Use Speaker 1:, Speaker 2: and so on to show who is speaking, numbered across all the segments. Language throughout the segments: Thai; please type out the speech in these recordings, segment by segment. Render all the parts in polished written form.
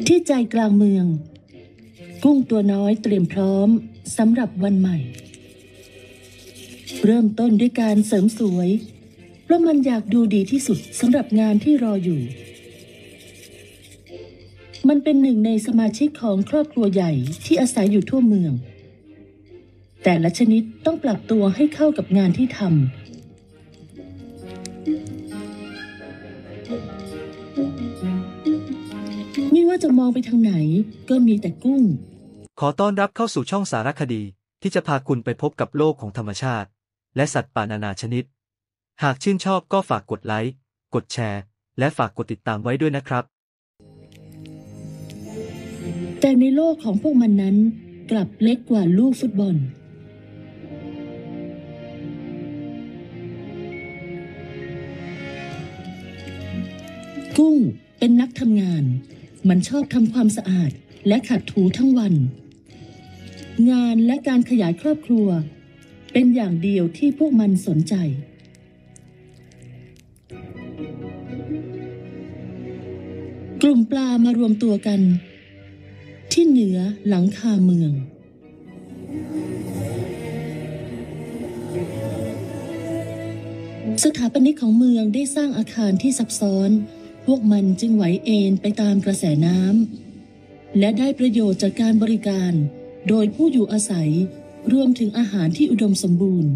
Speaker 1: ที่ใจกลางเมืองกุ้งตัวน้อยเตรียมพร้อมสำหรับวันใหม่เริ่มต้นด้วยการเสริมสวยเพราะมันอยากดูดีที่สุดสำหรับงานที่รออยู่มันเป็นหนึ่งในสมาชิกของครอบครัวใหญ่ที่อาศัยอยู่ทั่วเมืองแต่ละชนิดต้องปรับตัวให้เข้ากับงานที่ทำไม่ว่าจะมองไปทางไหนก็มีแต่กุ้ง
Speaker 2: ขอต้อนรับเข้าสู่ช่องสารคดีที่จะพาคุณไปพบกับโลกของธรรมชาติและสัตว์ป่านานาชนิดหากชื่นชอบก็ฝากกดไลค์กดแชร์และฝากกดติดตามไว้ด้วยนะครับ
Speaker 1: แต่ในโลกของพวกมันนั้นกลับเล็กกว่าลูกฟุตบอลกุ้งเป็นนักทำงานมันชอบทำความสะอาดและขัดถูทั้งวันงานและการขยายครอบครัวเป็นอย่างเดียวที่พวกมันสนใจกลุ่มปลามารวมตัวกันที่เหนือหลังคาเมืองสถาปนิกของเมืองได้สร้างอาคารที่ซับซ้อนพวกมันจึงไหวเอ็นไปตามกระแสน้ำและได้ประโยชน์จากการบริการโดยผู้อยู่อาศัยรวมถึงอาหารที่อุดมสมบูรณ์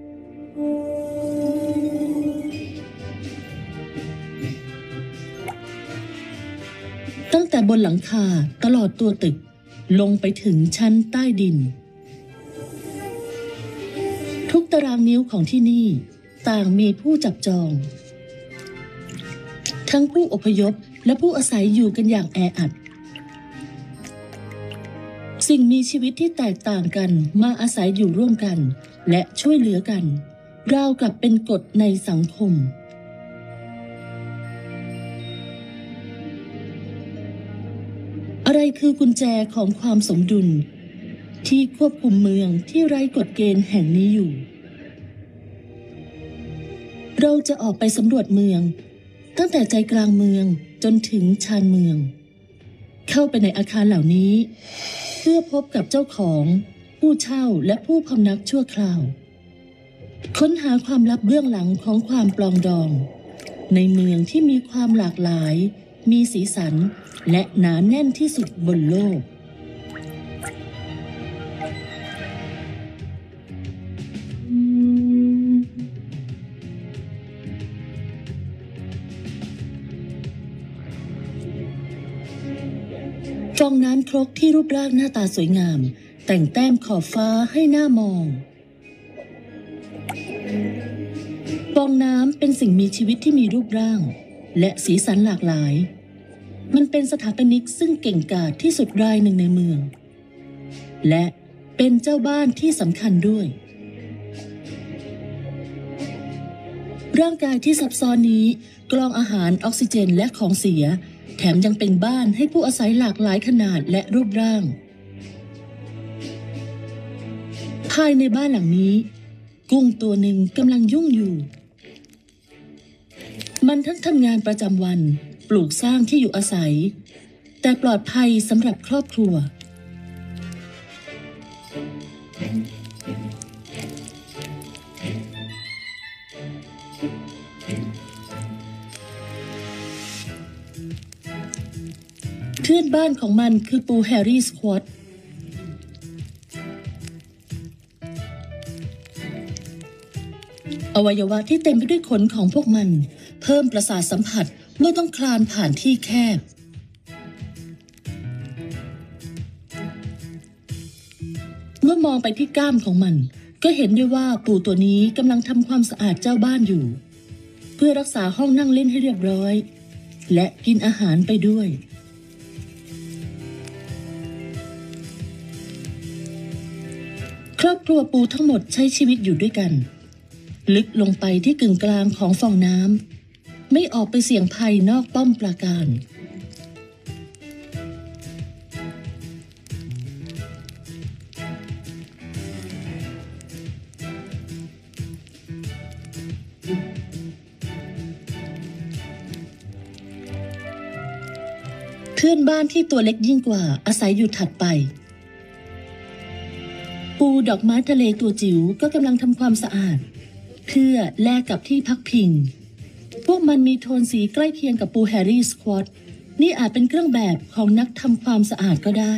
Speaker 1: ตั้งแต่บนหลังคาตลอดตัวตึกลงไปถึงชั้นใต้ดินทุกตารางนิ้วของที่นี่ต่างมีผู้จับจองทั้งผู้อพยพและผู้อาศัยอยู่กันอย่างแออัดสิ่งมีชีวิตที่แตกต่างกันมาอาศัยอยู่ร่วมกันและช่วยเหลือกันราวกับเป็นกฎในสังคมอะไรคือกุญแจของความสมดุลที่ควบคุมเมืองที่ไร้กฎเกณฑ์แห่งนี้อยู่เราจะออกไปสำรวจเมืองตั้งแต่ใจกลางเมืองจนถึงชานเมืองเข้าไปในอาคารเหล่านี้เพื่อพบกับเจ้าของผู้เช่าและผู้พำนักชั่วคราวค้นหาความลับเบื้องหลังของความปลองดองในเมืองที่มีความหลากหลายมีสีสันและหนาแน่นที่สุดบนโลกฟองน้ำครกที่รูปร่างหน้าตาสวยงามแต่งแต้มขอบฟ้าให้หน้ามองฟองน้ำเป็นสิ่งมีชีวิตที่มีรูปร่างและสีสันหลากหลายมันเป็นสถาปนิกซึ่งเก่งกาจที่สุดรายหนึ่งในเมืองและเป็นเจ้าบ้านที่สำคัญด้วยร่างกายที่ซับซ้อนนี้กรองอาหารออกซิเจนและของเสียแถมยังเป็นบ้านให้ผู้อาศัยหลากหลายขนาดและรูปร่างภายในบ้านหลังนี้กุ้งตัวหนึ่งกำลังยุ่งอยู่มันทั้งทำงานประจำวันปลูกสร้างที่อยู่อาศัยแต่ปลอดภัยสำหรับครอบครัวเพื่อนบ้านของมันคือปูแฮร์รี่สควอตอวัยวะที่เต็มไปด้วยขนของพวกมันเพิ่มประสาทสัมผัสเมื่อต้องคลานผ่านที่แคบเมื่อมองไปที่ก้ามของมันก็เห็นได้ว่าปูตัวนี้กำลังทำความสะอาดเจ้าบ้านอยู่เพื่อรักษาห้องนั่งเล่นให้เรียบร้อยและกินอาหารไปด้วยครอบครัวปูทั้งหมดใช้ชีวิตอยู่ด้วยกันลึกลงไปที่กึ่งกลางของฟองน้ำไม่ออกไปเสี่ยงภัยนอกป้อมปราการพื่อนบ้านที่ตัวเล็กยิ่งกว่าอาศัยอยู่ถัดไปปูดอกไม้ทะเลตัวจิ๋วก็กำลังทำความสะอาดเพื่อแลกกับที่พักพิงพวกมันมีโทนสีใกล้เคียงกับปูแฮร์รี่สควอตนี่อาจเป็นเครื่องแบบของนักทำความสะอาดก็ได้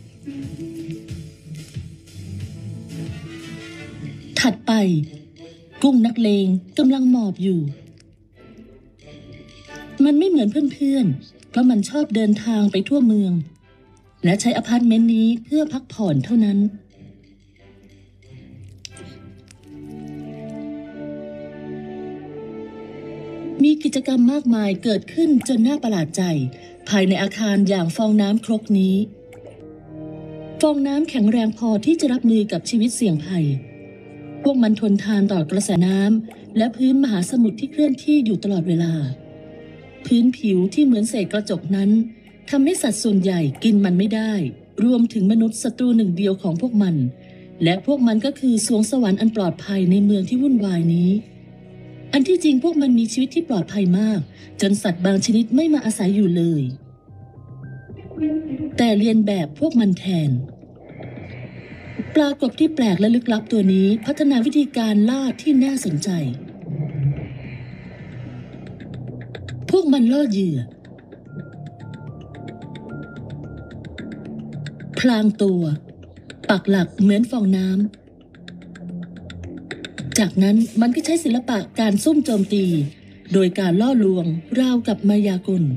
Speaker 1: ถัดไปกุ้งนักเลงกำลังหมอบอยู่มันไม่เหมือนเพื่อนๆเพราะมันชอบเดินทางไปทั่วเมืองและใช้อพาร์ตเมนต์นี้เพื่อพักผ่อนเท่านั้นมีกิจกรรมมากมายเกิดขึ้นจนน่าประหลาดใจภายในอาคารอย่างฟองน้ำครกนี้ฟองน้ำแข็งแรงพอที่จะรับมือกับชีวิตเสี่ยงภัยพวกมันทนทานต่อกระแสน้ำและพื้นมหาสมุทรที่เคลื่อนที่อยู่ตลอดเวลาพื้นผิวที่เหมือนเศษกระจกนั้นทำให้สัตว์ส่วนใหญ่กินมันไม่ได้รวมถึงมนุษย์ศัตรูหนึ่งเดียวของพวกมันและพวกมันก็คือสวงสวรรค์อันปลอดภัยในเมืองที่วุ่นวายนี้อันที่จริงพวกมันมีชีวิตที่ปลอดภัยมากจนสัตว์บางชนิดไม่มาอาศัยอยู่เลยแต่เรียนแบบพวกมันแทนปลากบที่แปลกและลึกลับตัวนี้พัฒนาวิธีการล่าที่น่าสนใจพวกมันล่อเหยื่อพลางตัวปักหลักเหมือนฟองน้ำจากนั้นมันก็ใช้ศิลปะการซุ่มโจมตีโดยการล่อลวงราวกับมายากล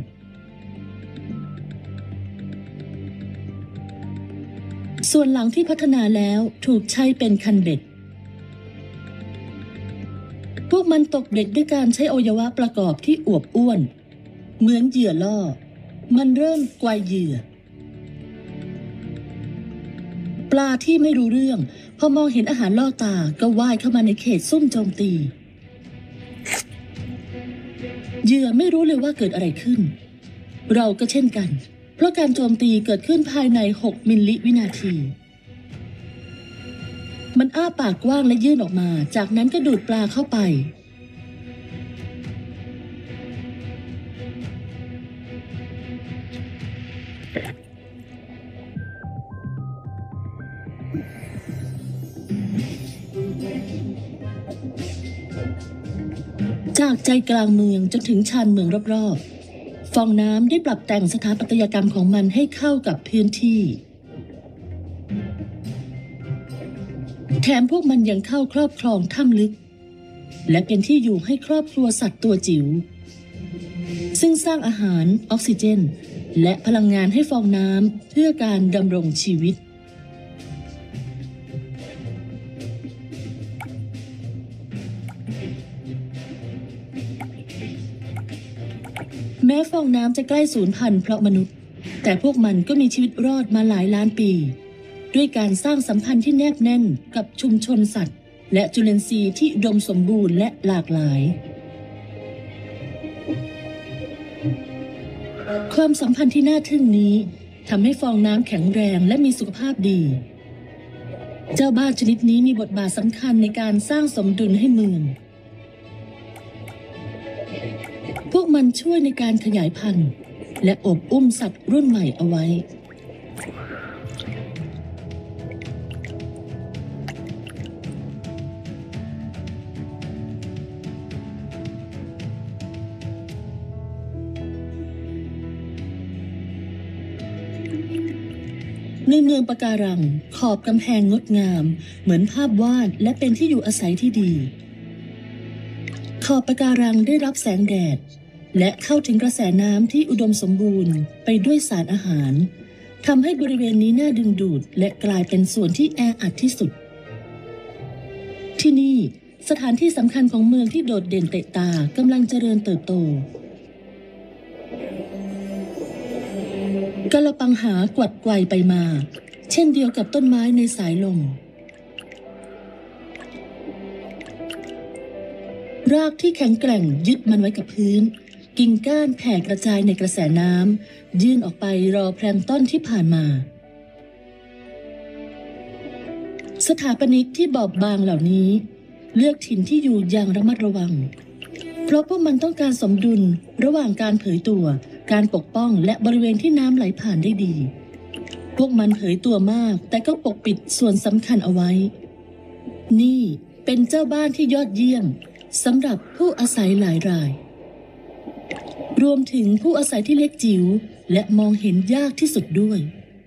Speaker 1: ส่วนหลังที่พัฒนาแล้วถูกใช้เป็นคันเบ็ดพวกมันตกเบ็ดด้วยการใช้อวัยวะประกอบที่อวบอ้วนเหมือนเหยื่อล่อมันเริ่มไกวเหยื่อปลาที่ไม่รู้เรื่องพอมองเห็นอาหารล่อตาก็ว่ายเข้ามาในเขตซุ่มโจมตีเหยื่อไม่รู้เลยว่าเกิดอะไรขึ้นเราก็เช่นกันเพราะการโจมตีเกิดขึ้นภายใน6 มิลลิวินาทีมันอ้าปากกว้างและยื่นออกมาจากนั้นก็ดูดปลาเข้าไปจากใจกลางเมืองจนถึงชานเมืองรอบๆฟองน้ำได้ปรับแต่งสถาปัตยกรรมของมันให้เข้ากับพื้นที่แถมพวกมันยังเข้าครอบครองถ้ำลึกและเป็นที่อยู่ให้ครอบครัวสัตว์ตัวจิ๋วซึ่งสร้างอาหารออกซิเจนและพลังงานให้ฟองน้ำเพื่อการดำรงชีวิตแม้ฟองน้ำจะใกล้สูญพันธุ์เพราะมนุษย์แต่พวกมันก็มีชีวิตรอดมาหลายล้านปีด้วยการสร้างสัมพันธ์ที่แนบแน่นกับชุมชนสัตว์และจุลินทรีย์ที่อุดมสมบูรณ์และหลากหลายความสัมพันธ์ที่น่าทึ่งนี้ทำให้ฟองน้ำแข็งแรงและมีสุขภาพดีเจ้าบ้านชนิดนี้มีบทบาทสำคัญในการสร้างสมดุลให้เมืองพวกมันช่วยในการขยายพันธุ์และอบอุ้มสัตว์รุ่นใหม่เอาไว้ในเมืองปะการังขอบกำแพงงดงามเหมือนภาพวาดและเป็นที่อยู่อาศัยที่ดีขอบปะการังได้รับแสงแดดและเข้าถึงกระแสน้ำที่อุดมสมบูรณ์ไปด้วยสารอาหารทำให้บริเวณนี้น่าดึงดูดและกลายเป็นส่วนที่แออัดที่สุดที่นี่สถานที่สำคัญของเมืองที่โดดเด่นเตะตากำลังเจริญเติบโตกะละปังหากวัดไกวไปมาเช่นเดียวกับต้นไม้ในสายลมรากที่แข็งแกร่งยึดมันไว้กับพื้นกิ่งก้านแผ่กระจายในกระแสน้ำยื่นออกไปรอแพลงก์ต้นที่ผ่านมาสถาปนิกที่บอบบางเหล่านี้เลือกถิ่นที่อยู่อย่างระมัดระวังเพราะพวกมันต้องการสมดุลระหว่างการเผยตัวการปกป้องและบริเวณที่น้ำไหลผ่านได้ดีพวกมันเผยตัวมากแต่ก็ปกปิดส่วนสำคัญเอาไว้นี่เป็นเจ้าบ้านที่ยอดเยี่ยมสำหรับผู้อาศัยหลายรายรวมถึงผู้อาศัยที่เล็กจิ๋วและมองเห็นยากที่สุดด้วย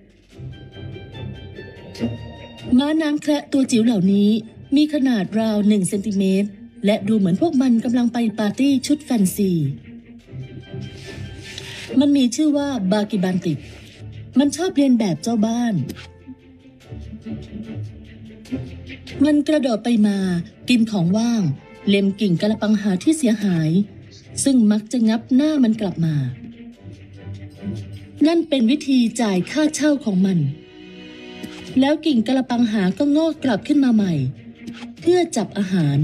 Speaker 1: ม้าน้ำแคระตัวจิ๋วเหล่านี้มีขนาดราว1 เซนติเมตรและดูเหมือนพวกมันกำลังไปปาร์ตี้ชุดแฟนซีมันมีชื่อว่าบากิบันติมันชอบเรียนแบบเจ้าบ้านมันกระโดดไปมากินของว่างเล็มกิ่งกะละปังหาที่เสียหายซึ่งมักจะงับหน้ามันกลับมานั่นเป็นวิธีจ่ายค่าเช่าของมันแล้วกิ่งกะละปังหาก็งอกกลับขึ้นมาใหม่เพื่อจับอาหาร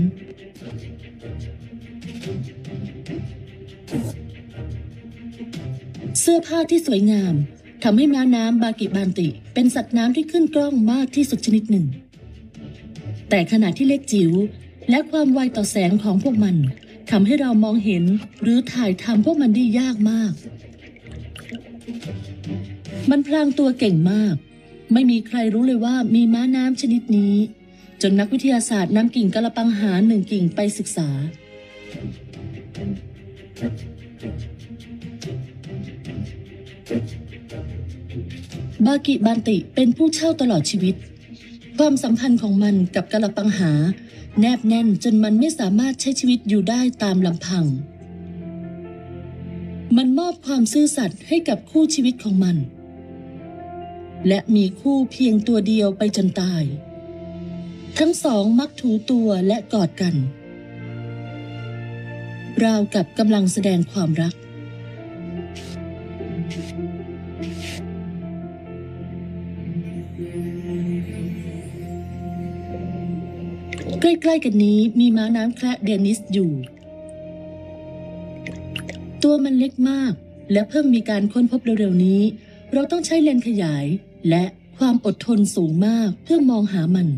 Speaker 1: เสื้อผ้าที่สวยงามทำให้ม้าน้ำบากิบันติเป็นสัตว์น้ำที่ขึ้นกล้องมากที่สุดชนิดหนึ่งแต่ขณะที่เล็กจิ๋วและความไวต่อแสงของพวกมันทำให้เรามองเห็นหรือถ่ายทำพวกมันได้ยากมากมันพลางตัวเก่งมากไม่มีใครรู้เลยว่ามีม้าน้ำชนิดนี้จนนักวิทยาศาสตร์นำกิ่งกะละปังหา1 กิ่งไปศึกษาบากิบันติเป็นผู้เช่าตลอดชีวิตความสัมพันธ์ของมันกับกะละปังหาแนบแน่นจนมันไม่สามารถใช้ชีวิตอยู่ได้ตามลำพังมันมอบความซื่อสัตย์ให้กับคู่ชีวิตของมันและมีคู่เพียงตัวเดียวไปจนตายทั้งสองมักถูตัวและกอดกันราวกับกำลังแสดงความรักใกล้ๆกันนี้มีม้าน้ำแคระเดนิสอยู่ตัวมันเล็กมากและเพิ่งมีการค้นพบเร็วๆนี้เราต้องใช้เลนส์ขยายและความอดทนสูงมากเพื่อมองหามัน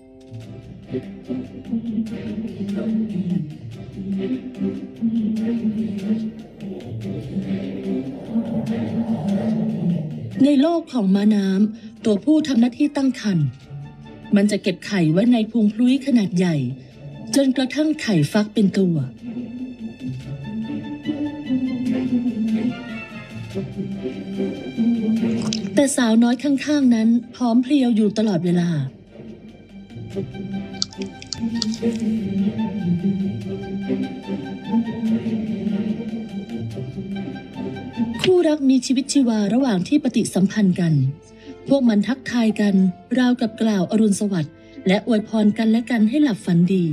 Speaker 1: ในโลกของม้าน้ำตัวผู้ทำหน้าที่ตั้งครรภ์มันจะเก็บไข่ไว้ในพุงพลุ้ยขนาดใหญ่จนกระทั่งไข่ฟักเป็นตัวแต่สาวน้อยข้างๆนั้นพร้อมเพรียวอยู่ตลอดเวลาคู่รักมีชีวิตชีวาระหว่างที่ปฏิสัมพันธ์กันพวกมันทักทายกันราวกับกล่าวอรุณสวัสดิ์และอวยพรกันและกันให้หลับฝันดี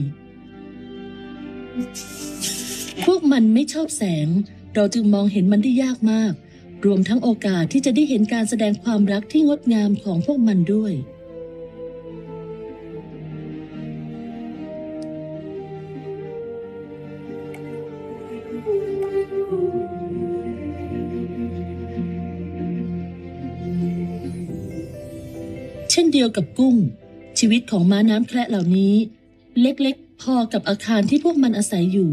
Speaker 1: พวกมันไม่ชอบแสงเราจึงมองเห็นมันได้ยากมากรวมทั้งโอกาสที่จะได้เห็นการแสดงความรักที่งดงามของพวกมันด้วยเช่นเดียวกับกุ้งชีวิตของม้าน้ำแคระเหล่านี้เล็กๆพอกับอาคารที่พวกมันอาศัยอยู่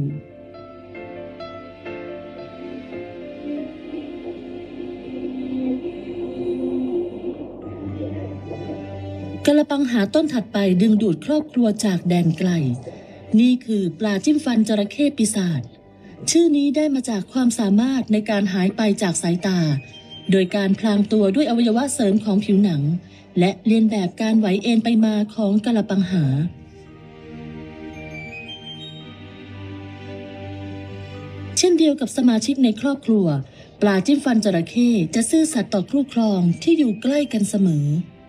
Speaker 1: กะละปังหาต้นถัดไปดึงดูดครอบครัวจากแดนไกลนี่คือปลาจิ้มฟันจระเข้ปีศาจชื่อนี้ได้มาจากความสามารถในการหายไปจากสายตาโดยการพลางตัวด้วยอวัยวะเสริมของผิวหนังและเลียนแบบการไหวเอ็นไปมาของกะละปังหาเช่นเดียวกับสมาชิกในครอบครัวปลาจิ้มฟันจระเข้จะซื่อสัตย์ต่อคู่ครองที่อยู่ใกล้กันเสมอ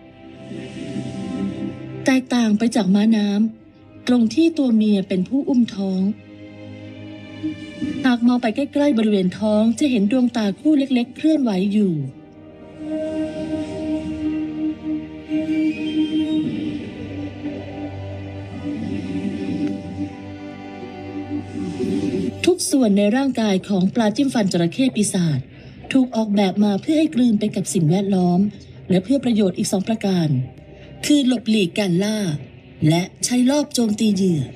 Speaker 1: แตกต่างไปจากม้าน้ำตรงที่ตัวเมียเป็นผู้อุ้มท้องหากมองไปใกล้ๆบริเวณท้องจะเห็นดวงตาคู่เล็กๆเคลื่อนไหวอยู่ทุกส่วนในร่างกายของปลาจิ้มฟันจระเข้ปีศาจถูกออกแบบมาเพื่อให้กลืนไปกับสิ่งแวดล้อมและเพื่อประโยชน์อีก2 ประการคือหลบหลีกการล่าและใช้ลอบโจมตีเหยื่อ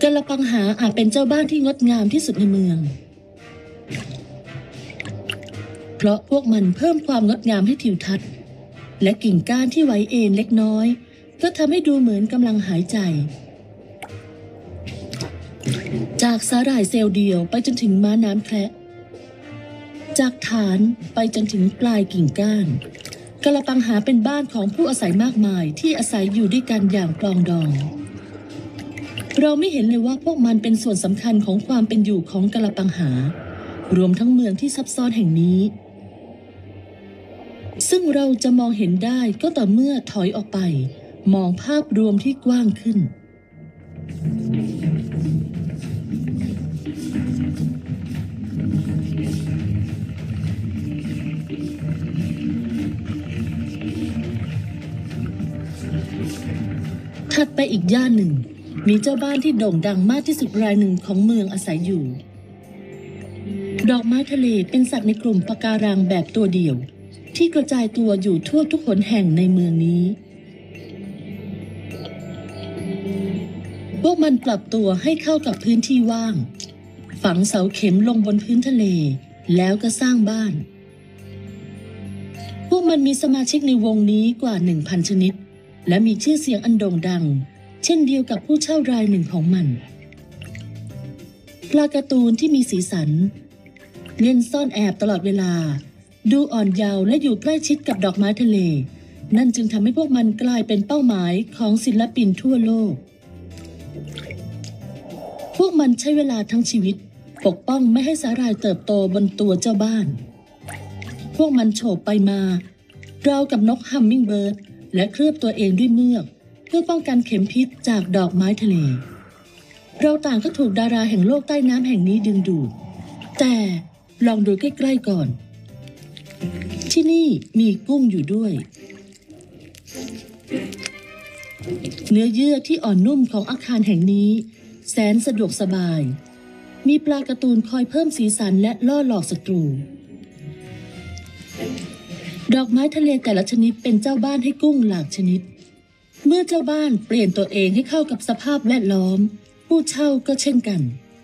Speaker 1: กระปังหาอาจเป็นเจ้าบ้านที่งดงามที่สุดในเมืองเพราะพวกมันเพิ่มความงดงามให้ทิวทัศน์และกิ่งก้านที่ไหวเอ็นเล็กน้อยก็ทำให้ดูเหมือนกำลังหายใจจากสาหร่ายเซลล์เดียวไปจนถึงม้าน้ำแคระจากฐานไปจนถึงปลายกิ่งก้านกระปังหาเป็นบ้านของผู้อาศัยมากมายที่อาศัยอยู่ด้วยกันอย่างปรองดองเราไม่เห็นเลยว่าพวกมันเป็นส่วนสำคัญของความเป็นอยู่ของกระปังหารวมทั้งเมืองที่ซับซ้อนแห่งนี้ซึ่งเราจะมองเห็นได้ก็ต่อเมื่อถอยออกไปมองภาพรวมที่กว้างขึ้นถัดไปอีกย่านหนึ่งมีเจ้าบ้านที่โด่งดังมากที่สุดรายหนึ่งของเมืองอาศัยอยู่ดอกไม้ทะเลเป็นสัตว์ในกลุ่มปะการังแบบตัวเดี่ยวที่กระจายตัวอยู่ทั่วทุกหนแห่งในเมืองนี้พวกมันปรับตัวให้เข้ากับพื้นที่ว่างฝังเสาเข็มลงบนพื้นทะเลแล้วก็สร้างบ้านพวกมันมีสมาชิกในวงนี้กว่า 1,000 ชนิดและมีชื่อเสียงอันโด่งดังเช่นเดียวกับผู้เช่ารายหนึ่งของมันปลาการ์ตูนที่มีสีสันเล่นซ่อนแอบตลอดเวลาดูอ่อนเยาว์และอยู่ใกล้ชิดกับดอกไม้ทะเลนั่นจึงทำให้พวกมันกลายเป็นเป้าหมายของศิลปินทั่วโลกพวกมันใช้เวลาทั้งชีวิตปกป้องไม่ให้สาหร่ายเติบโตบนตัวเจ้าบ้านพวกมันโฉบไปมาราวกับนกฮัมมิงเบิร์ดและเคลือบตัวเองด้วยเมือกเพื่อป้องกันเข็มพิษจากดอกไม้ทะเลเราต่างก็ถูกดาราแห่งโลกใต้น้ำแห่งนี้ดึงดูดแต่ลองดูใกล้ๆก่อนที่นี่มีกุ้งอยู่ด้วยเนื้อเยื่อที่อ่อนนุ่มของอาคารแห่งนี้แสนสะดวกสบายมีปลาการ์ตูนคอยเพิ่มสีสันและล่อหลอกศัตรูดอกไม้ทะเลแต่ละชนิดเป็นเจ้าบ้านให้กุ้งหลากชนิดเมื่อเจ้าบ้านเปลี่ยนตัวเองให้เข้ากับสภาพแวดล้อมผู้เช่าก็เช่นกัน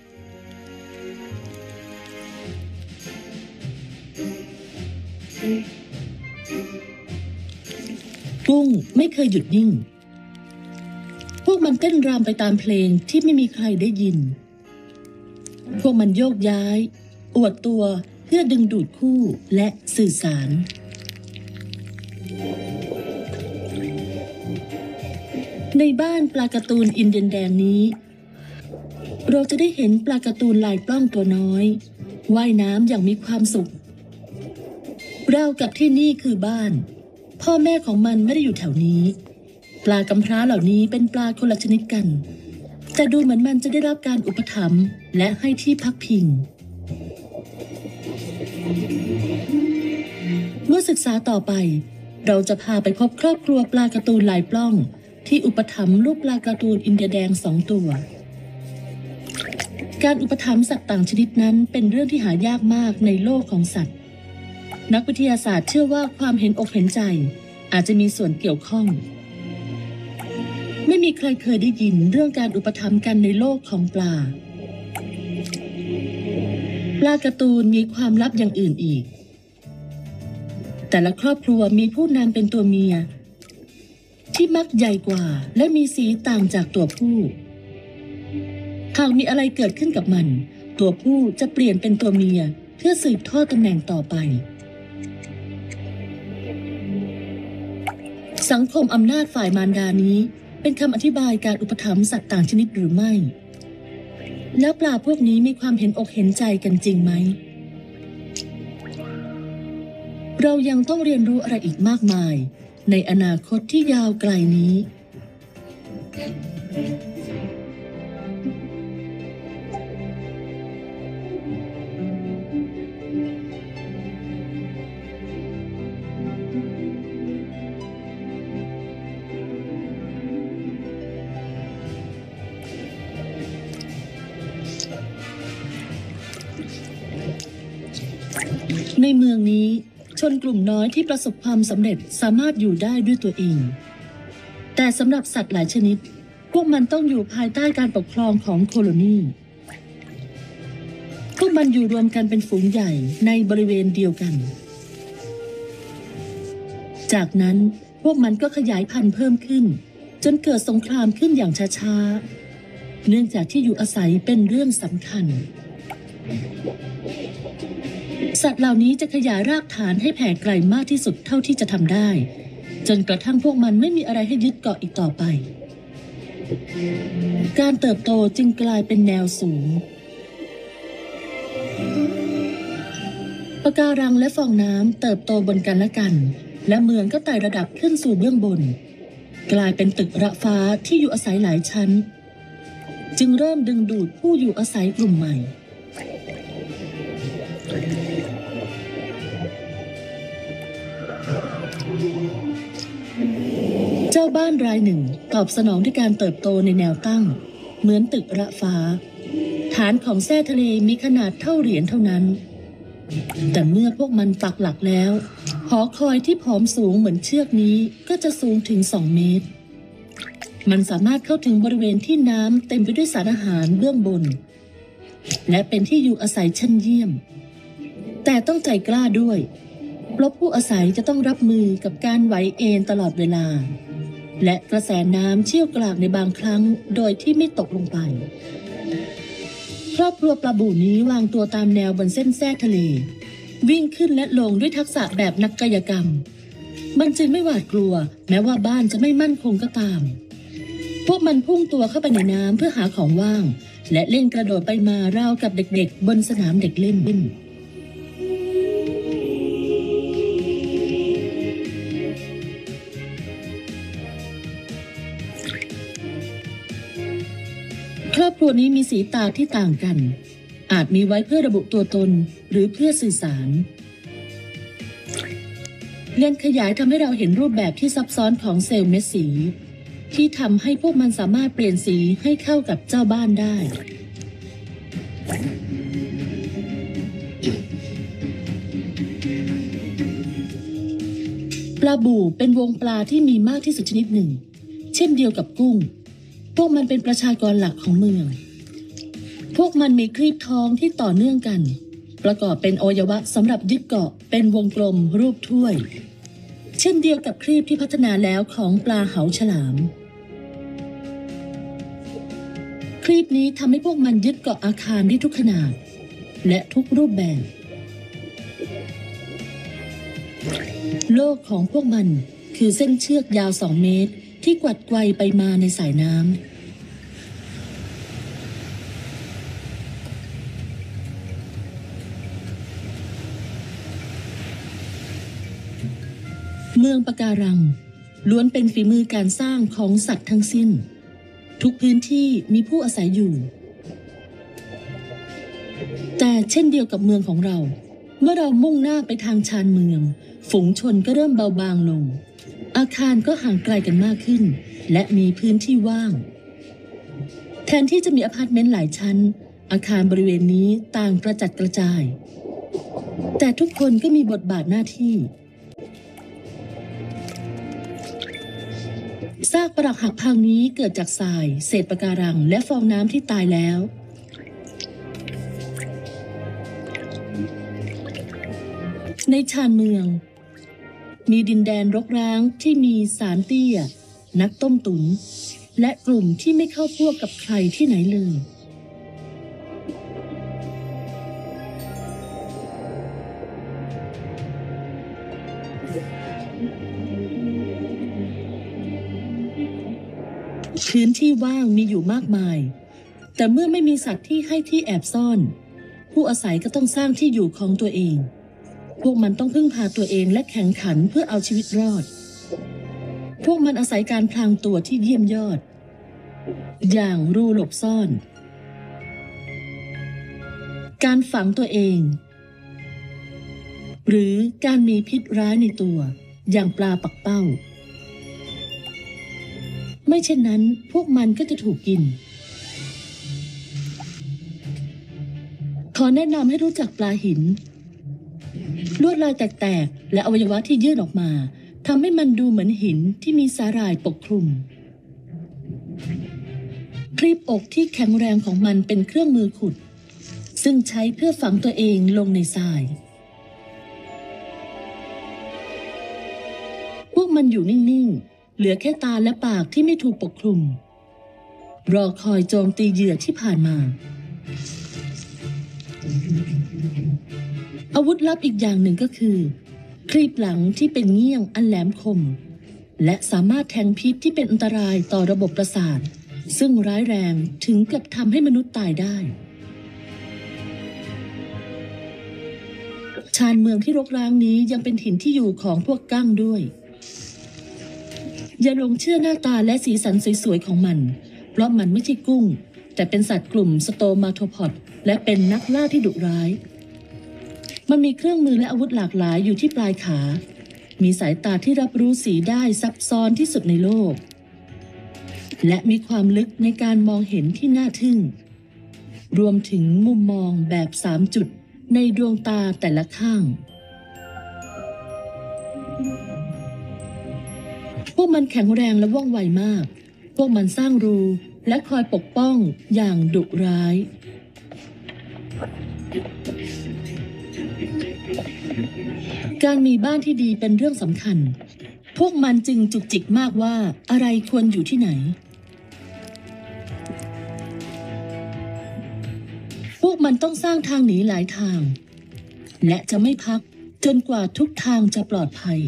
Speaker 1: กุ้งไม่เคยหยุดนิ่งพวกมันเต้นรำไปตามเพลงที่ไม่มีใครได้ยินพวกมันโยกย้ายอวดตัวเพื่อดึงดูดคู่และสื่อสารในบ้านปลาการ์ตูนอินเดียนแดงนี้เราจะได้เห็นปลาการ์ตูนลายปล้องตัวน้อยว่ายน้ำอย่างมีความสุขราวกับที่นี่คือบ้านพ่อแม่ของมันไม่ได้อยู่แถวนี้ปลากำพร้าเหล่านี้เป็นปลาคนละชนิดกันแต่ดูเหมือนมันจะได้รับการอุปถัมภ์และให้ที่พักพิงเมื่อศึกษาต่อไปเราจะพาไปพบครอบครัวปลาการ์ตูนลายปล้องที่อุปถัมภ์ลูกปลาการ์ตูนอินเดียแดง2 ตัวการอุปถัมภ์สัตว์ต่างชนิดนั้นเป็นเรื่องที่หายากมากในโลกของสัตว์นักวิทยาศาสตร์เชื่อว่าความเห็นอกเห็นใจอาจจะมีส่วนเกี่ยวข้องไม่มีใครเคยได้ยินเรื่องการอุปถัมภ์กันในโลกของปลาการ์ตูนมีความลับอย่างอื่นอีกแต่ละครอบครัวมีผู้นำเป็นตัวเมียที่มักใหญ่กว่าและมีสีต่างจากตัวผู้หากมีอะไรเกิดขึ้นกับมันตัวผู้จะเปลี่ยนเป็นตัวเมียเพื่อสืบทอดตำแหน่งต่อไปสังคมอำนาจฝ่ายมารดานี้เป็นคำอธิบายการอุปถัมภ์สัตว์ต่างชนิดหรือไม่แล้วปลาพวกนี้มีความเห็นอกเห็นใจกันจริงไหมเรายังต้องเรียนรู้อะไรอีกมากมายในอนาคตที่ยาวไกลนี้ในเมืองนี้ชนกลุ่มน้อยที่ประสบความสำเร็จสามารถอยู่ได้ด้วยตัวเองแต่สำหรับสัตว์หลายชนิดพวกมันต้องอยู่ภายใต้การปกครองของโคโลนีพวกมันอยู่รวมกันเป็นฝูงใหญ่ในบริเวณเดียวกันจากนั้นพวกมันก็ขยายพันธุ์เพิ่มขึ้นจนเกิดสงครามขึ้นอย่างช้าๆเนื่องจากที่อยู่อาศัยเป็นเรื่องสำคัญสัตว์เหล่านี้จะขยายรากฐานให้แผ่ไกลมากที่สุดเท่าที่จะทำได้จนกระทั่งพวกมันไม่มีอะไรให้ยึดเกาะอีกต่อไปการเติบโตจึงกลายเป็นแนวสูงปะการังและฟองน้ำเติบโตบนกันและกันและเมืองก็ไต่ระดับขึ้นสู่เบื้องบนกลายเป็นตึกระฟ้าที่อยู่อาศัยหลายชั้นจึงเริ่มดึงดูดผู้อยู่อาศัยกลุ่มใหม่เจ้าบ้านรายหนึ่งตอบสนองด้วยการเติบโตในแนวตั้งเหมือนตึกระฟ้าฐานของแท้ทะเลมีขนาดเท่าเหรียญเท่านั้นแต่เมื่อพวกมันปักหลักแล้วหอคอยที่ผอมสูงเหมือนเชือกนี้ก็จะสูงถึง2 เมตรมันสามารถเข้าถึงบริเวณที่น้ำเต็มไปด้วยสารอาหารเบื้องบนและเป็นที่อยู่อาศัยชั้นเยี่ยมแต่ต้องใจกล้าด้วยเพราะผู้อาศัยจะต้องรับมือกับการไหวเอ็นตลอดเวลาและกระแสน้ำเชี่ยวกรากในบางครั้งโดยที่ไม่ตกลงไปครอบครัวปลาบู่นี้วางตัวตามแนวบนเส้นแท้ทะเลวิ่งขึ้นและลงด้วยทักษะแบบนักกายกรรมมันจึงไม่หวาดกลัวแม้ว่าบ้านจะไม่มั่นคงก็ตามพวกมันพุ่งตัวเข้าไปในน้ำเพื่อหาของว่างและเล่นกระโดดไปมาราวกับเด็กๆบนสนามเด็กเล่นครอบครัวนี้มีสีตาที่ต่างกันอาจมีไว้เพื่อระบุตัวตนหรือเพื่อสื่อสารเลนส์ขยายทำให้เราเห็นรูปแบบที่ซับซ้อนของเซลล์เม็ดสีที่ทำให้พวกมันสามารถเปลี่ยนสีให้เข้ากับเจ้าบ้านได้ปลาบู่เป็นวงปลาที่มีมากที่สุดชนิดหนึ่งเช่นเดียวกับกุ้งพวกมันเป็นประชากรหลักของเมืองพวกมันมีครีบท้องที่ต่อเนื่องกันประกอบเป็นอวัยวะสำหรับยึดเกาะเป็นวงกลมรูปถ้วยเช่นเดียวกับครีบที่พัฒนาแล้วของปลาเหาฉลามครีบนี้ทำให้พวกมันยึดเกาะอาคารได้ทุกขนาดและทุกรูปแบบโลกของพวกมันคือเส้นเชือกยาว2 เมตรที่กวัดไกวไปมาในสายน้ำเมืองปะการังล้วนเป็นฝีมือการสร้างของสัตว์ทั้งสิ้นทุกพื้นที่มีผู้อาศัยอยู่แต่เช่นเดียวกับเมืองของเราเมื่อเรามุ่งหน้าไปทางชานเมืองฝูงชนก็เริ่มเบาบางลงอาคารก็ห่างไกลกันมากขึ้นและมีพื้นที่ว่างแทนที่จะมีอพาร์ตเมนต์หลายชั้นอาคารบริเวณนี้ต่างกระจัดกระจายแต่ทุกคนก็มีบทบาทหน้าที่ซากปรักหักพังนี้เกิดจากทรายเศษปะการังและฟองน้ำที่ตายแล้วในชานเมืองมีดินแดนรกร้างที่มีสารเตี้ยนักต้มตุ๋นและกลุ่มที่ไม่เข้าพวกกับใครที่ไหนเลยพื้นที่ว่างมีอยู่มากมายแต่เมื่อไม่มีสัตว์ที่ให้ที่แอบซ่อนผู้อาศัยก็ต้องสร้างที่อยู่ของตัวเองพวกมันต้องพึ่งพาตัวเองและแข่งขันเพื่อเอาชีวิตรอดพวกมันอาศัยการพลางตัวที่เยี่ยมยอดอย่างรูหลบซ่อนการฝังตัวเองหรือการมีพิษร้ายในตัวอย่างปลาปักเป้าไม่เช่นนั้นพวกมันก็จะถูกกินขอแนะนำให้รู้จักปลาหินลวดลายแตกๆและอวัยวะที่ยื่นออกมาทำให้มันดูเหมือนหินที่มีสาหร่ายปกคลุมคลีบอกที่แข็งแรงของมันเป็นเครื่องมือขุดซึ่งใช้เพื่อฝังตัวเองลงในทรายพวกมันอยู่นิ่งๆเหลือแค่ตาและปากที่ไม่ถูกปกคลุมรอคอยโจมตีเหยื่อที่ผ่านมาอาวุธลับอีกอย่างหนึ่งก็คือคลีบหลังที่เป็นเงี้ยงอันแหลมคมและสามารถแทงพิษที่เป็นอันตรายต่อระบบประสาทซึ่งร้ายแรงถึงกับทำให้มนุษย์ตายได้ชานเมืองที่รกร้างนี้ยังเป็นถิ่นที่อยู่ของพวกกั้งด้วยอย่าหลงเชื่อหน้าตาและสีสันสวยๆของมันเพราะมันไม่ใช่กุ้งแต่เป็นสัตว์กลุ่มสโตมาโทพอดและเป็นนักล่าที่ดุร้ายมันมีเครื่องมือและอาวุธหลากหลายอยู่ที่ปลายขามีสายตาที่รับรู้สีได้ซับซ้อนที่สุดในโลกและมีความลึกในการมองเห็นที่น่าทึ่งรวมถึงมุมมองแบบ3จุดในดวงตาแต่ละข้างพวกมันแข็งแรงและว่องไวมากพวกมันสร้างรูและคอยปกป้องอย่างดุร้ายการมีบ้านที่ดีเป็นเรื่องสำคัญพวกมันจึงจุกจิกมากว่าอะไรควรอยู่ที่ไหนพวกมันต้องสร้างทางหนีหลายทางและจะไม่พักจนกว่าทุกทางจะปลอดภัย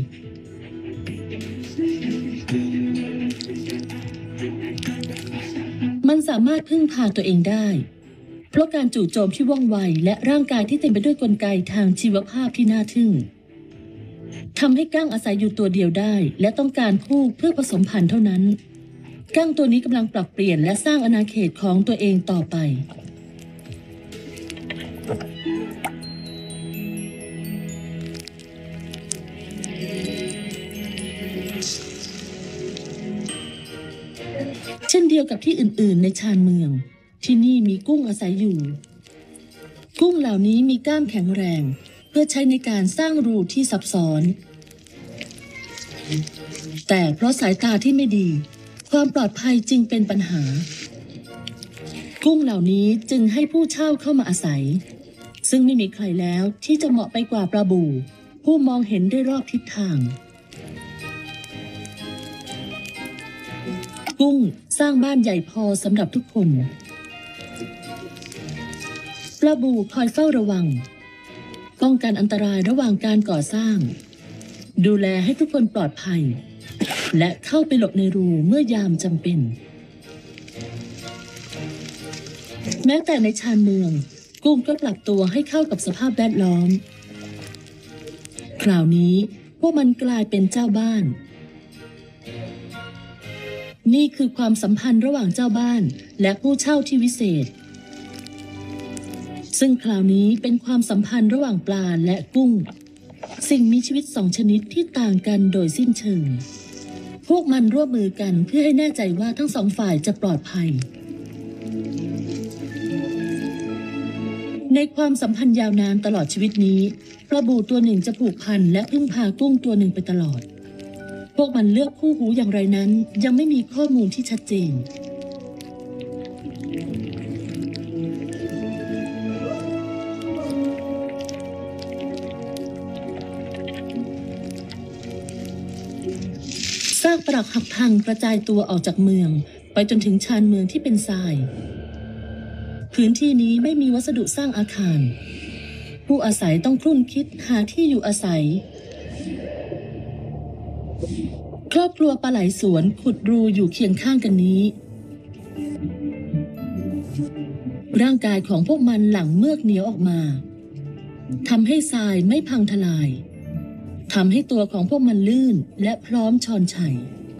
Speaker 1: มันสามารถพึ่งพาตัวเองได้เพราะการจู่โจมที่ว่องไวและร่างกายที่เต็มไปด้วยกลไกทางชีวภาพที่น่าทึ่งทำให้กั้งอาศัยอยู่ตัวเดียวได้และต้องการคู่เพื่อผสมพันธุ์เท่านั้นกั้งตัวนี้กำลังปรับเปลี่ยนและสร้างอาณาเขตของตัวเองต่อไปเช่นเดียวกับที่อื่นๆในชานเมืองที่นี่มีกุ้งอาศัยอยู่กุ้งเหล่านี้มีกล้ามแข็งแรงเพื่อใช้ในการสร้างรูที่ซับซ้อนแต่เพราะสายตาที่ไม่ดีความปลอดภัยจึงเป็นปัญหากุ้งเหล่านี้จึงให้ผู้เช่าเข้ามาอาศัยซึ่งไม่มีใครแล้วที่จะเหมาะไปกว่าปลาบู่ผู้มองเห็นได้รอบทิศทางกุ้งสร้างบ้านใหญ่พอสำหรับทุกคนปลาบู่คอยเฝ้าระวังป้องกันอันตรายระหว่างการก่อสร้างดูแลให้ทุกคนปลอดภัยและเข้าไปหลบในรูเมื่อยามจำเป็นแม้แต่ในชานเมืองกุ้งก็ปรับตัวให้เข้ากับสภาพแวดล้อมคราวนี้พวกมันกลายเป็นเจ้าบ้านนี่คือความสัมพันธ์ระหว่างเจ้าบ้านและผู้เช่าที่วิเศษซึ่งคราวนี้เป็นความสัมพันธ์ระหว่างปลาและกุ้งสิ่งมีชีวิต2ชนิดที่ต่างกันโดยสิ้นเชิงพวกมันร่วมมือกันเพื่อให้แน่ใจว่าทั้ง2ฝ่ายจะปลอดภัยในความสัมพันธ์ยาวนานตลอดชีวิตนี้ปลาบูตัวหนึ่งจะผูกพันและพึ่งพากุ้งตัวหนึ่งไปตลอดพวกมันเลือกคู่หูอย่างไรนั้นยังไม่มีข้อมูลที่ชัดเจนซากปรักหักพังกระจายตัวออกจากเมืองไปจนถึงชานเมืองที่เป็นทรายพื้นที่นี้ไม่มีวัสดุสร้างอาคารผู้อาศัยต้องครุ่นคิดหาที่อยู่อาศัยครอบครัวปลาไหลสวนขุดรูอยู่เคียงข้างกันนี้ร่างกายของพวกมันหลั่งเมือกเหนียวออกมาทำให้ทรายไม่พังทลายทำให้ตัวของพวกมันลื่นและพร้อมชอนชัย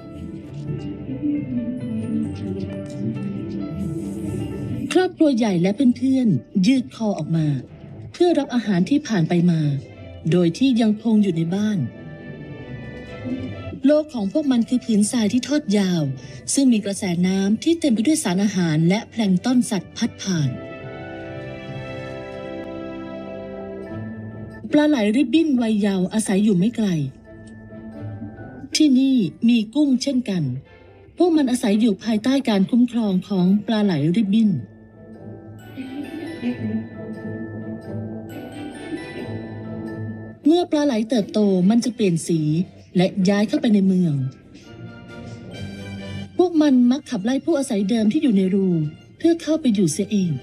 Speaker 1: ครอบครัวใหญ่และเพื่อนๆยืดคอออกมาเพื่อรับอาหารที่ผ่านไปมาโดยที่ยังคงอยู่ในบ้านโลกของพวกมันคือผืนทรายที่ทอดยาวซึ่งมีกระแสน้ำที่เต็มไปด้วยสารอาหารและแพลงก์ต้นสัตว์พัดผ่านปลาไหลริบบิ้นวัยเยาว์อาศัยอยู่ไม่ไกลที่นี่มีกุ้งเช่นกันพวกมันอาศัยอยู่ภายใต้การคุ้มครองของปลาไหลริบบิ้นเมื่อปลาไหลเติบโตมันจะเปลี่ยนสีและย้ายเข้าไปในเมืองพวกมันมักขับไล่ผู้อาศัยเดิมที่อยู่ในรูเพื่อเข้าไปอยู่เสียเอง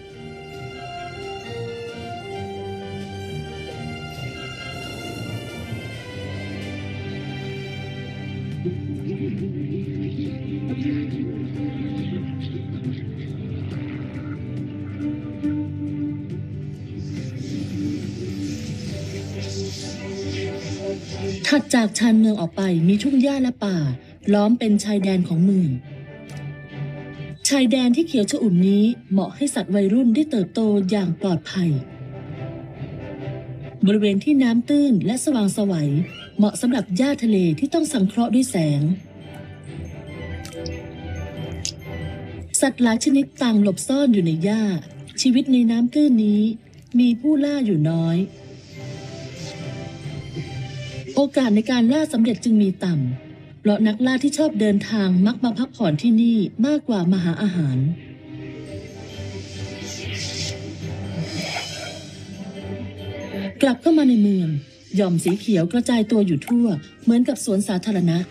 Speaker 1: ถัดจากชานเมืองออกไปมีทุ่งหญ้าและป่าล้อมเป็นชายแดนของเมืองชายแดนที่เขียวชอุ่มนี้เหมาะให้สัตว์วัยรุ่นได้เติบโตอย่างปลอดภัยบริเวณที่น้ำตื้นและสว่างไสวเหมาะสำหรับหญ้าทะเลที่ต้องสังเคราะห์ด้วยแสงสัตว์หลายชนิดต่างหลบซ่อนอยู่ในหญ้าชีวิตในน้ำตื้นนี้มีผู้ล่าอยู่น้อยโอกาสในการล่าสำเร็จจึงมีต่ำเพราะนักล่าที่ชอบเดินทางมักมาพักผ่อนที่นี่มากกว่ามาหาอาหารกลับเข้ามาในเมืองหย่อมสีเขียวกระจายตัวอยู่ทั่วเหมือนกับสวนสาธารณะ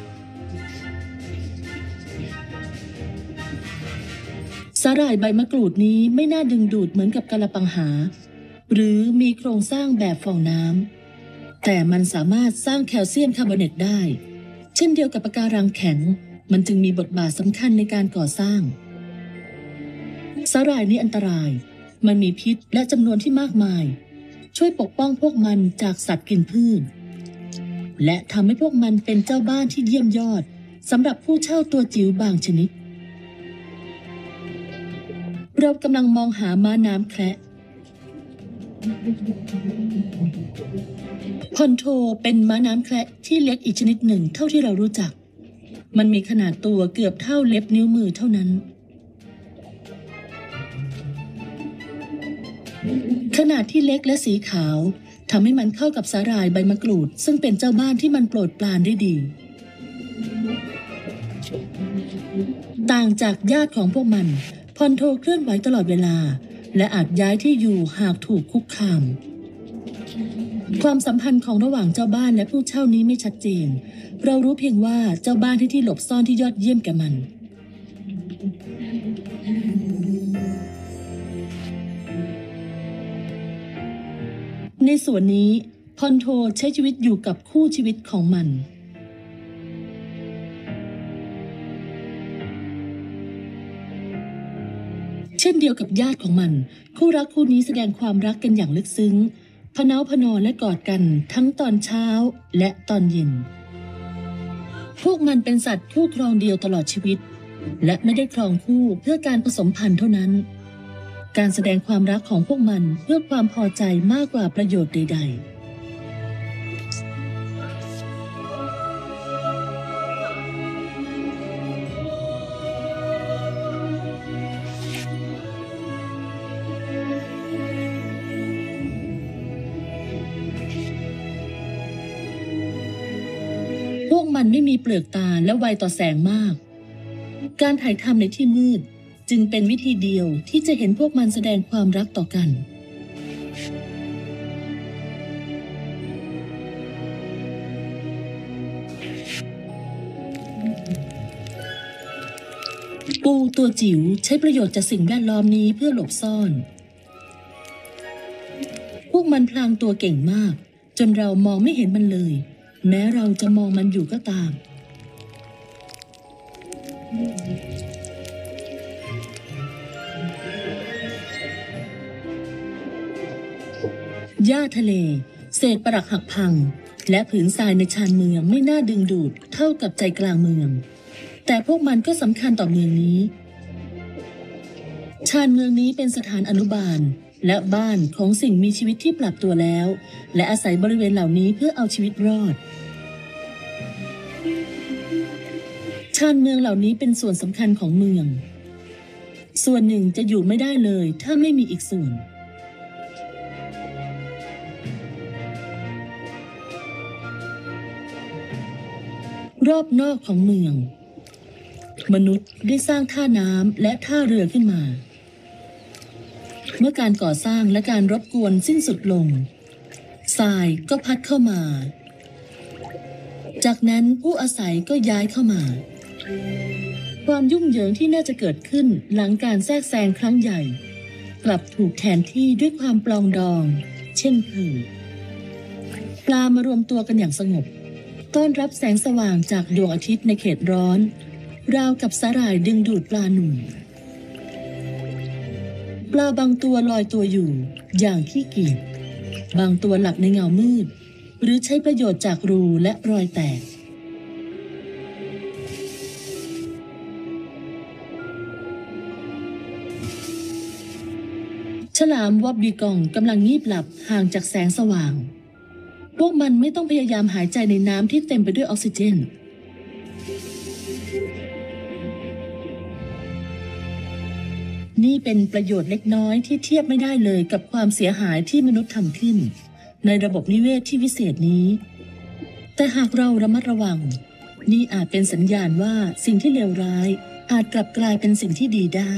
Speaker 1: สาหร่ายใบมะกรูดนี้ไม่น่าดึงดูดเหมือนกับกะละปังหาหรือมีโครงสร้างแบบฟองน้ำแต่มันสามารถสร้างแคลเซียมคาร์บอเนตได้เช่นเดียวกับปะการังแข็งมันจึงมีบทบาทสำคัญในการก่อสร้างสาหร่ายนี้อันตรายมันมีพิษและจำนวนที่มากมายช่วยปกป้องพวกมันจากสัตว์กินพืชและทำให้พวกมันเป็นเจ้าบ้านที่เยี่ยมยอดสำหรับผู้เช่าตัวจิ๋วบางชนิดเรากำลังมองหาม้าน้ำแคระพอนโทเป็นม้าน้ำแคระที่เล็กอีกชนิดหนึ่งเท่าที่เรารู้จักมันมีขนาดตัวเกือบเท่าเล็บนิ้วมือเท่านั้นขนาดที่เล็กและสีขาวทำให้มันเข้ากับสาหร่ายใบมะกรูดซึ่งเป็นเจ้าบ้านที่มันโปรดปรานได้ดีต่างจากญาติของพวกมันพอนโทเคลื่อนไหวตลอดเวลาและอาจย้ายที่อยู่หากถูกคุกคามความสัมพันธ์ของระหว่างเจ้าบ้านและผู้เช่านี้ไม่ชัดเจนเรารู้เพียงว่าเจ้าบ้านที่หลบซ่อนที่ยอดเยี่ยมแก่มันในส่วนนี้พอนโทใช้ชีวิตอยู่กับคู่ชีวิตของมันเช่นเดียวกับญาติของมันคู่รักคู่นี้แสดงความรักกันอย่างลึกซึ้งพเนาพนอและกอดกันทั้งตอนเช้าและตอนเย็นพวกมันเป็นสัตว์คู่ครองเดียวตลอดชีวิตและไม่ได้ครองคู่เพื่อการผสมพันธุ์เท่านั้นการแสดงความรักของพวกมันเพื่อความพอใจมากกว่าประโยชน์ใดๆพวกมันไม่มีเปลือกตาและไวต่อแสงมากการถ่ายทำในที่มืดจึงเป็นวิธีเดียวที่จะเห็นพวกมันแสดงความรักต่อกันปูตัวจิ๋วใช้ประโยชน์จากสิ่งแวดล้อมนี้เพื่อหลบซ่อนพวกมันพลางตัวเก่งมากจนเรามองไม่เห็นมันเลยแม้เราจะมองมันอยู่ก็ตามหญ้าทะเลเศษปรักหักพังและผืนทรายในชานเมืองไม่น่าดึงดูดเท่ากับใจกลางเมืองแต่พวกมันก็สำคัญต่อเมืองนี้ชานเมืองนี้เป็นสถานอนุบาลและบ้านของสิ่งมีชีวิตที่ปรับตัวแล้วและอาศัยบริเวณเหล่านี้เพื่อเอาชีวิตรอดชานเมืองเหล่านี้เป็นส่วนสำคัญของเมืองส่วนหนึ่งจะอยู่ไม่ได้เลยถ้าไม่มีอีกส่วนรอบนอกของเมืองมนุษย์ได้สร้างท่าน้ำและท่าเรือขึ้นมาเมื่อการก่อสร้างและการรบกวนสิ้นสุดลงทรายก็พัดเข้ามาจากนั้นผู้อาศัยก็ย้ายเข้ามาความยุ่งเหยิงที่น่าจะเกิดขึ้นหลังการแทรกแซงครั้งใหญ่กลับถูกแทนที่ด้วยความปลองดองเช่นเคยปลามารวมตัวกันอย่างสงบต้อนรับแสงสว่างจากดวงอาทิตย์ในเขตร้อนราวกับสาหร่ายดึงดูดปลาหนุ่มปลาบางตัวลอยตัวอยู่อย่างขี้เกียจบางตัวหลับในเงามืดหรือใช้ประโยชน์จากรูและรอยแตกฉลามวอบบีกองกำลังงีบหลับห่างจากแสงสว่างพวกมันไม่ต้องพยายามหายใจในน้ำที่เต็มไปด้วยออกซิเจนนี่เป็นประโยชน์เล็กน้อยที่เทียบไม่ได้เลยกับความเสียหายที่มนุษย์ทำขึ้นในระบบนิเวศที่วิเศษนี้แต่หากเราระมัดระวังนี่อาจเป็นสัญญาณว่าสิ่งที่เลวร้ายอาจกลับกลายเป็นสิ่งที่ดีได้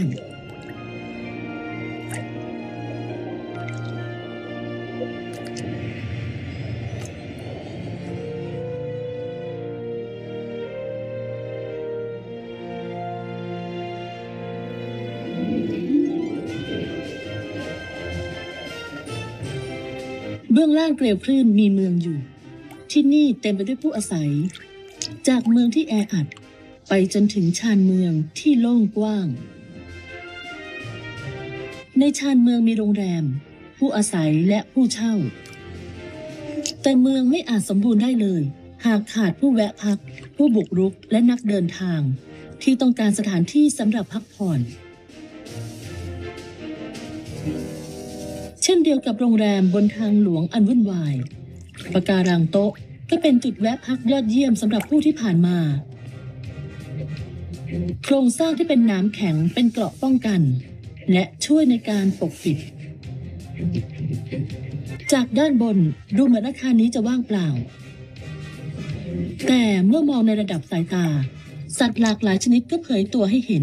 Speaker 1: เบื้องล่างเกลียวคลื่นมีเมืองอยู่ที่นี่เต็มไปด้วยผู้อาศัยจากเมืองที่แออัดไปจนถึงชานเมืองที่โล่งกว้างในชานเมืองมีโรงแรมผู้อาศัยและผู้เช่าแต่เมืองไม่อาจสมบูรณ์ได้เลยหากขาดผู้แวะพักผู้บุกรุกและนักเดินทางที่ต้องการสถานที่สำหรับพักผ่อนเช่นเดียวกับโรงแรมบนทางหลวงอันวุ่นวายปะการังโต๊ะก็เป็นจุดแวะพักยอดเยี่ยมสำหรับผู้ที่ผ่านมาโครงสร้างที่เป็นน้ำแข็งเป็นเกราะป้องกันและช่วยในการปกปิดจากด้านบนดูเหมือนอาคารนี้จะว่างเปล่าแต่เมื่อมองในระดับสายตาสัตว์หลากหลายชนิดก็เผยตัวให้เห็น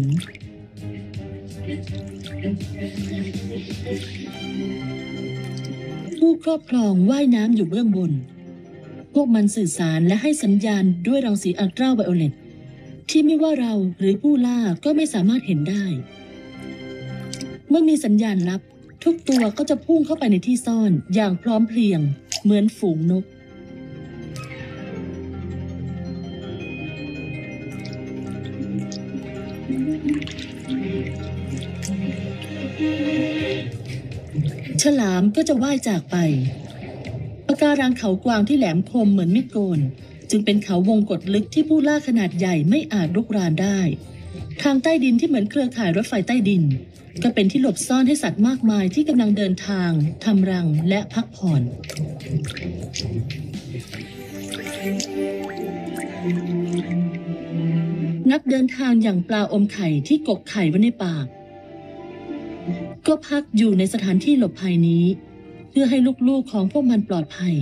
Speaker 1: ผู้ครอบครองว่ายน้ำอยู่เบื้องบนพวกมันสื่อสารและให้สัญญาณด้วยรังสีอัลตราไวโอเลตที่ไม่ว่าเราหรือผู้ล่าก็ไม่สามารถเห็นได้เมื่อมีสัญญาณลับทุกตัวก็จะพุ่งเข้าไปในที่ซ่อนอย่างพร้อมเพรียงเหมือนฝูงนกฉลามก็จะว่ายจากไปปะการังเขากวางที่แหลมคมเหมือนมีดโกนจึงเป็นเขาวงกฏลึกที่ผู้ล่าขนาดใหญ่ไม่อาจรุกรานได้ทางใต้ดินที่เหมือนเครือข่ายรถไฟใต้ดินก็เป็นที่หลบซ่อนให้สัตว์มากมายที่กำลังเดินทางทำรังและพักผ่อนนักเดินทางอย่างปลาอมไข่ที่กกไข่ไว้ในปากก็พักอยู่ในสถานที่หลบภัยนี้เพื่อให้ลูกๆของพวกมันปลอดภัย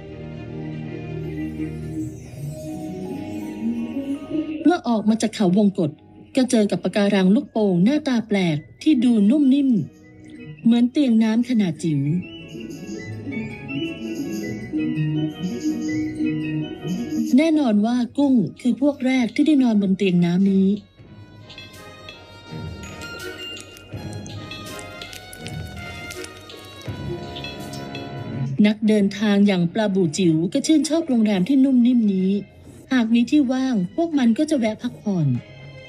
Speaker 1: เมื่อออกมาจากเขาวงกฏก็เจอกับปะการังลูกโป่งหน้าตาแปลกที่ดูนุ่มนิ่มเหมือนเตียงน้ำขนาดจิ๋วแน่นอนว่ากุ้งคือพวกแรกที่ได้นอนบนเตียงน้ำนี้นักเดินทางอย่างปลาบู่จิ๋วก็ชื่นชอบโรงแรมที่นุ่มนิ่มนี้หากมีที่ว่างพวกมันก็จะแวะพักผ่อน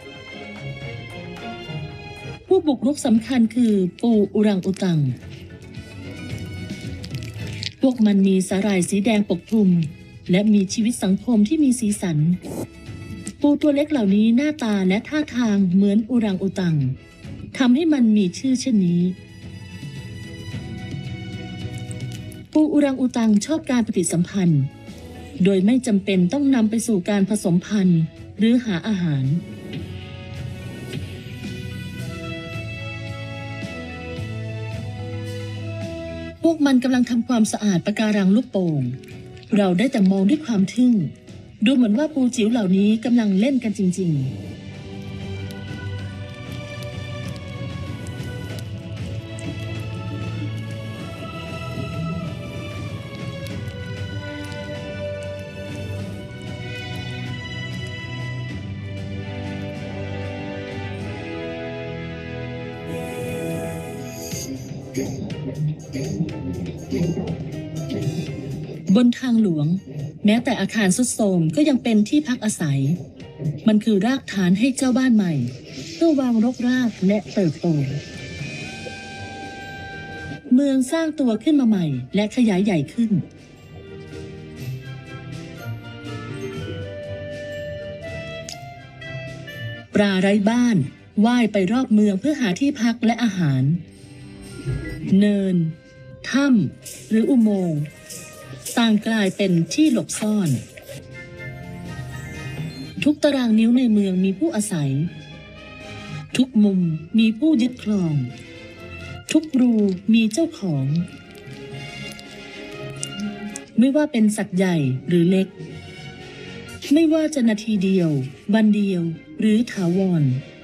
Speaker 1: ผู้บุกรุกสำคัญคือปูอุรังอุตังพวกมันมีสาหร่ายสีแดงปกคลุมและมีชีวิตสังคมที่มีสีสันปูตัวเล็กเหล่านี้หน้าตาและท่าทางเหมือนอุรังอุตังทำให้มันมีชื่อเช่นนี้ปูอุรังอุตังชอบการปฏิสัมพันธ์โดยไม่จำเป็นต้องนำไปสู่การผสมพันธุ์หรือหาอาหารพวกมันกำลังทำความสะอาดปะการังลูกโป่งเราได้แต่มองด้วยความทึ่งดูเหมือนว่าปูจิ๋วเหล่านี้กำลังเล่นกันจริงๆบนทางหลวงแม้แต่อาคารทรุดโทรมก็ยังเป็นที่พักอาศัยมันคือรากฐานให้เจ้าบ้านใหม่เพื่อวางรกรากและเติบโตเมืองสร้างตัวขึ้นมาใหม่และขยายใหญ่ขึ้นปลาไร้บ้านว่ายไปรอบเมืองเพื่อหาที่พักและอาหารเนินถ้ำหรืออุโมงค์ต่างกลายเป็นที่หลบซ่อนทุกตารางนิ้วในเมืองมีผู้อาศัยทุกมุมมีผู้ยึดครองทุกรูมีเจ้าของไม่ว่าเป็นสัตว์ใหญ่หรือเล็กไม่ว่าจะนาทีเดียววันเดียวหรือถาวร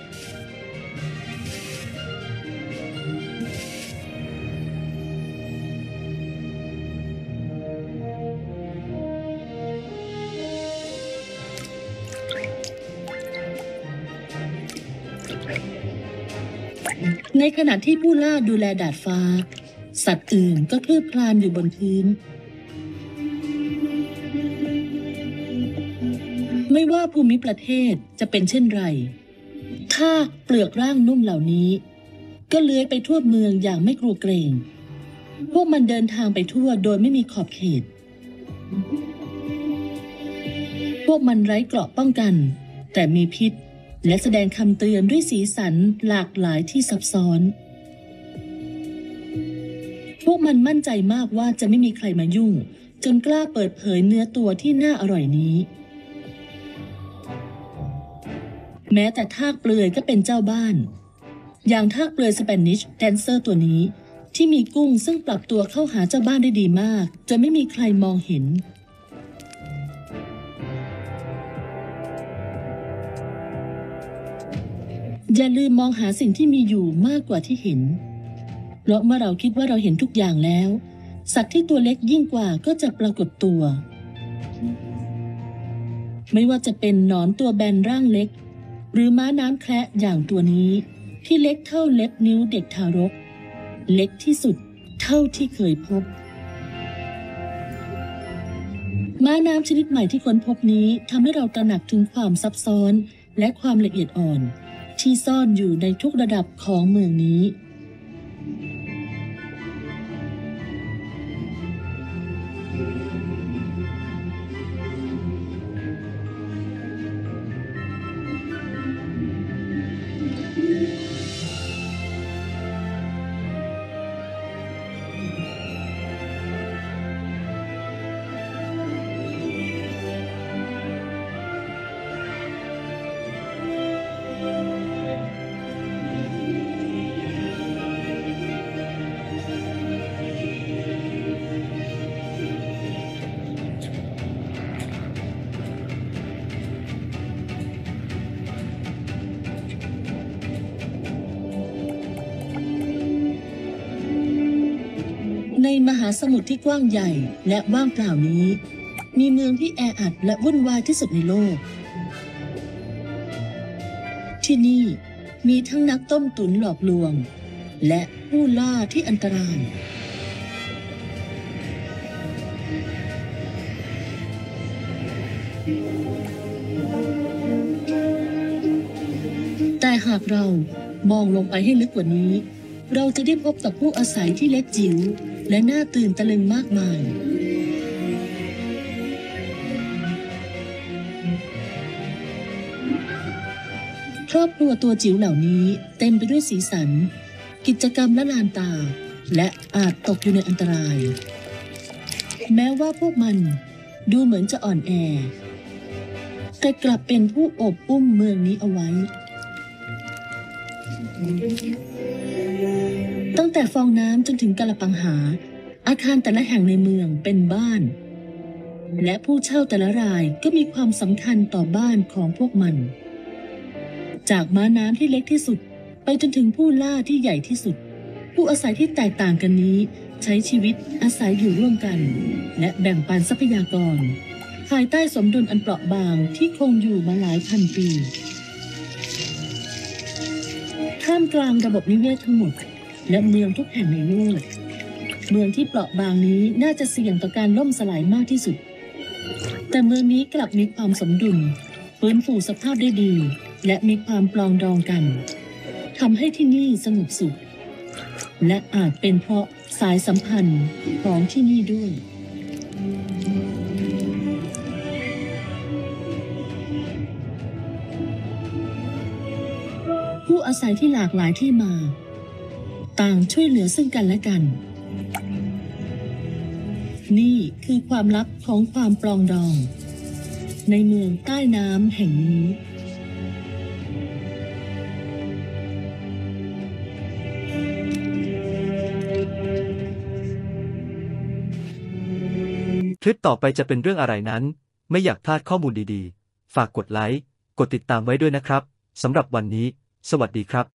Speaker 1: ในขณะที่ผู้ล่าดูแลดาดฟ้าสัตว์อื่นก็คลืบคลานอยู่บนพื้นไม่ว่าภูมิประเทศจะเป็นเช่นไรทากเปลือกร่างนุ่มเหล่านี้ก็เลื้อยไปทั่วเมืองอย่างไม่กลัวเกรงพวกมันเดินทางไปทั่วโดยไม่มีขอบเขตพวกมันไร้เกราะป้องกันแต่มีพิษและแสดงคำเตือนด้วยสีสันหลากหลายที่ซับซ้อนพวกมันมั่นใจมากว่าจะไม่มีใครมายุ่งจนกล้าเปิดเผยเนื้อตัวที่น่าอร่อยนี้แม้แต่ทากเปลือยก็เป็นเจ้าบ้านอย่างทากเปลือยสเปนิชแดนเซอร์ตัวนี้ที่มีกุ้งซึ่งปรับตัวเข้าหาเจ้าบ้านได้ดีมากจนไม่มีใครมองเห็นอย่าลืมมองหาสิ่งที่มีอยู่มากกว่าที่เห็นเพราะเมื่อเราคิดว่าเราเห็นทุกอย่างแล้วสัตว์ที่ตัวเล็กยิ่งกว่าก็จะปรากฏตัวไม่ว่าจะเป็นหนอนตัวแบนร่างเล็กหรือม้าน้ำแคระอย่างตัวนี้ที่เล็กเท่าเล็บนิ้วเด็กทารกเล็กที่สุดเท่าที่เคยพบม้าน้ำชนิดใหม่ที่ค้นพบนี้ทำให้เราตระหนักถึงความซับซ้อนและความละเอียดอ่อนที่ซ่อนอยู่ในทุกระดับของเมืองนี้ในมหาสมุทรที่กว้างใหญ่และว่างเปล่านี้มีเมืองที่แออัดและวุ่นวายที่สุดในโลกที่นี่มีทั้งนักต้มตุ๋นหลอกลวงและผู้ล่าที่อันตรายแต่หากเรามองลงไปให้ลึกกว่านี้เราจะได้พบกับผู้อาศัยที่เล็กจิ๋วและน่าตื่นตะลึงมากมายครอบครัวตัวจิ๋วเหล่านี้เต็มไปด้วยสีสันกิจกรรมละลานตาและอาจตกอยู่ในอันตรายแม้ว่าพวกมันดูเหมือนจะอ่อนแอแต่กลับเป็นผู้โอบอุ้มเมืองนี้เอาไว้ตั้งแต่ฟองน้ำจนถึงกะละปังหาอาคารแต่ละแห่งในเมืองเป็นบ้านและผู้เช่าแต่ละรายก็มีความสำคัญต่อบ้านของพวกมันจากม้าน้ำที่เล็กที่สุดไปจนถึงผู้ล่าที่ใหญ่ที่สุดผู้อาศัยที่แตกต่างกันนี้ใช้ชีวิตอาศัยอยู่ร่วมกันและแบ่งปันทรัพยากรภายใต้สมดุลอันเปราะบางที่คงอยู่มาหลายพันปีท่ามกลางระบบนิเวศทั้งหมดและเมืองทุกแห่งในโลกเมืองที่เปราะบางนี้น่าจะเสี่ยงต่อการล่มสลายมากที่สุด แต่เมืองนี้กลับมีความสมดุลฟื้นฟูสภาพได้ดี และมีความปรองดองกันทำให้ที่นี่สงบสุข และอาจเป็นเพราะสายสัมพันธ์ของที่นี่ด้วย ผู้อาศัยที่หลากหลายที่มา ต่างช่วยเหลือซึ่งกันและกัน นี่คือความลับของความปรองดอง ในเมืองใต้น้ำแห่งนี้
Speaker 2: คลิปต่อไปจะเป็นเรื่องอะไรนั้น ไม่อยากพลาดข้อมูลดีๆ ฝากกดไลค์ กดติดตามไว้ด้วยนะครับ สำหรับวันนี้ สวัสดีครับ